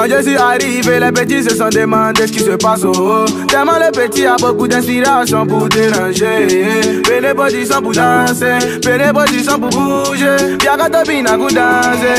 Quand je suis arrivé, les petits se sont demandé ce qui se passe, oh. Tellement le petit a beaucoup d'inspiration pour déranger. Prenez position pour danser, prenez position pour bouger. Viens quand t'as bien à vous danser.